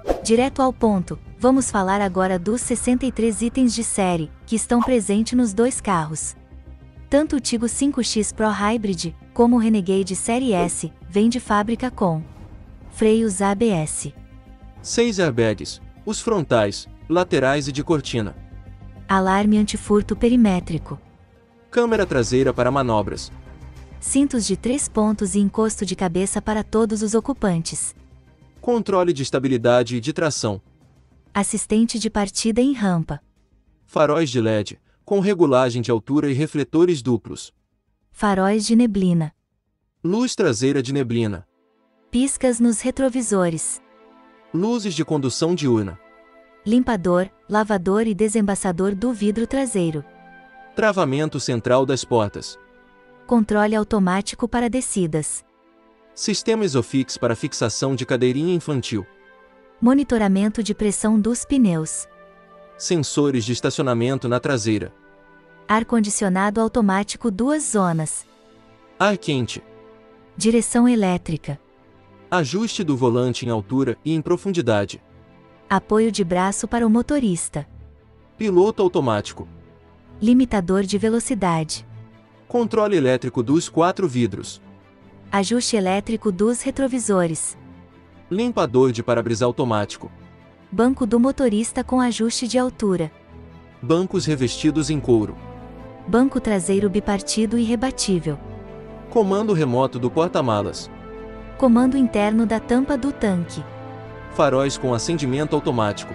Direto ao ponto, vamos falar agora dos 63 itens de série, que estão presentes nos dois carros. Tanto o Tigo 5X Pro Hybrid, como o Renegade Série S, vem de fábrica com freios ABS, 6 airbags, os frontais, laterais e de cortina, alarme antifurto perimétrico, câmera traseira para manobras, cintos de 3 pontos e encosto de cabeça para todos os ocupantes, controle de estabilidade e de tração, assistente de partida em rampa, faróis de LED, com regulagem de altura e refletores duplos, faróis de neblina, luz traseira de neblina, piscas nos retrovisores, luzes de condução diurna, limpador, lavador e desembaçador do vidro traseiro, travamento central das portas, controle automático para descidas, sistema Isofix para fixação de cadeirinha infantil, monitoramento de pressão dos pneus, sensores de estacionamento na traseira, ar-condicionado automático 2 zonas, ar quente, direção elétrica, ajuste do volante em altura e em profundidade, apoio de braço para o motorista, piloto automático, limitador de velocidade, controle elétrico dos 4 vidros, ajuste elétrico dos retrovisores, limpador de para-brisa automático, banco do motorista com ajuste de altura, bancos revestidos em couro, banco traseiro bipartido e rebatível, comando remoto do porta-malas, comando interno da tampa do tanque, faróis com acendimento automático,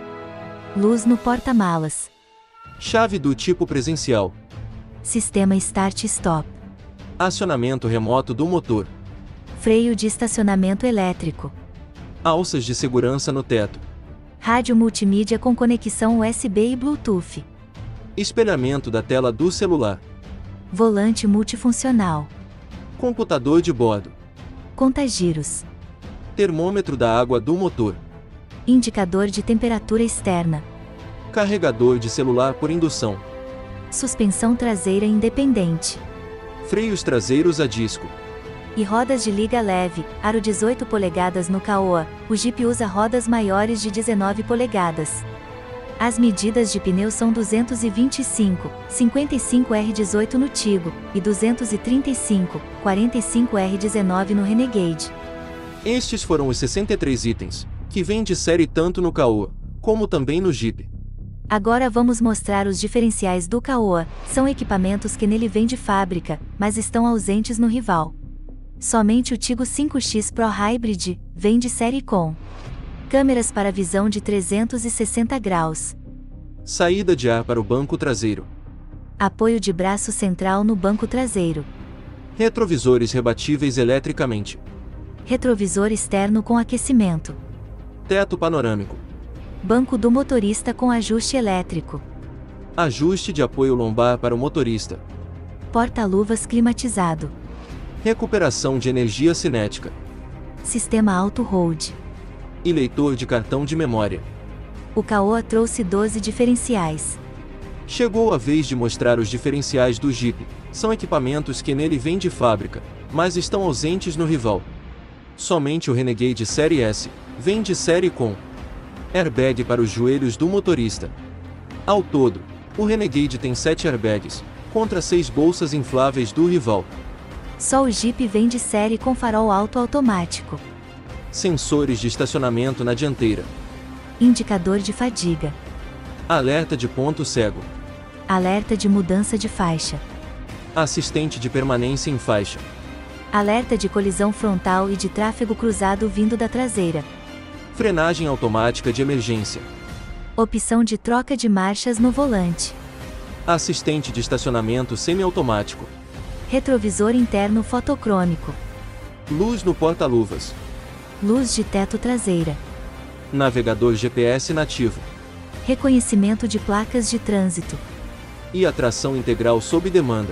luz no porta-malas, chave do tipo presencial, sistema Start-Stop, acionamento remoto do motor, freio de estacionamento elétrico, alças de segurança no teto, rádio multimídia com conexão USB e Bluetooth, espelhamento da tela do celular, volante multifuncional, computador de bordo, contagiros, termômetro da água do motor, indicador de temperatura externa, carregador de celular por indução, suspensão traseira independente, freios traseiros a disco, e rodas de liga leve, aro 18 polegadas no Caoa. O Jeep usa rodas maiores de 19 polegadas. As medidas de pneu são 225, 55 R18 no Tigo, e 235, 45 R19 no Renegade. Estes foram os 63 itens, que vêm de série tanto no Caoa, como também no Jeep. Agora vamos mostrar os diferenciais do Caoa. São equipamentos que nele vêm de fábrica, mas estão ausentes no rival. Somente o Tigo 5X Pro Hybrid vem de série com câmeras para visão de 360 graus, saída de ar para o banco traseiro, apoio de braço central no banco traseiro, retrovisores rebatíveis eletricamente, retrovisor externo com aquecimento, teto panorâmico, banco do motorista com ajuste elétrico, ajuste de apoio lombar para o motorista, porta-luvas climatizado, recuperação de energia cinética, sistema auto-hold e leitor de cartão de memória. O Caoa trouxe 12 diferenciais. Chegou a vez de mostrar os diferenciais do Jeep. São equipamentos que nele vêm de fábrica, mas estão ausentes no rival. Somente o Renegade Série S vem de série com airbag para os joelhos do motorista. Ao todo, o Renegade tem 7 airbags, contra 6 bolsas infláveis do rival. Só o Jeep vem de série com farol alto automático, sensores de estacionamento na dianteira, indicador de fadiga, alerta de ponto cego, alerta de mudança de faixa, assistente de permanência em faixa, alerta de colisão frontal e de tráfego cruzado vindo da traseira, frenagem automática de emergência, opção de troca de marchas no volante, assistente de estacionamento semiautomático, retrovisor interno fotocrômico, luz no porta-luvas, luz de teto traseira, navegador GPS nativo, reconhecimento de placas de trânsito e a tração integral sob demanda.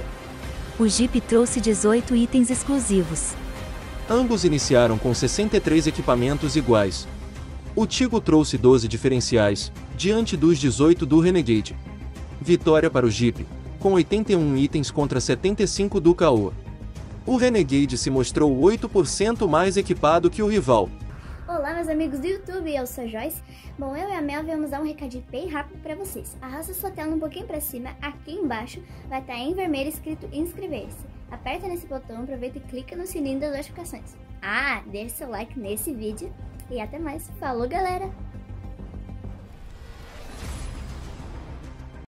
O Jeep trouxe 18 itens exclusivos. Ambos iniciaram com 63 equipamentos iguais. O Tigo trouxe 12 diferenciais, diante dos 18 do Renegade. Vitória para o Jeep, com 81 itens contra 75 do Caoa. O Renegade se mostrou 8% mais equipado que o rival. Olá, meus amigos do YouTube, eu sou a Joyce. Bom, eu e a Mel vamos dar um recadinho bem rápido pra vocês. Arrasta sua tela um pouquinho pra cima, aqui embaixo vai estar em vermelho escrito inscrever-se. Aperta nesse botão, aproveita e clica no sininho das notificações. Ah, deixa seu like nesse vídeo e até mais. Falou, galera!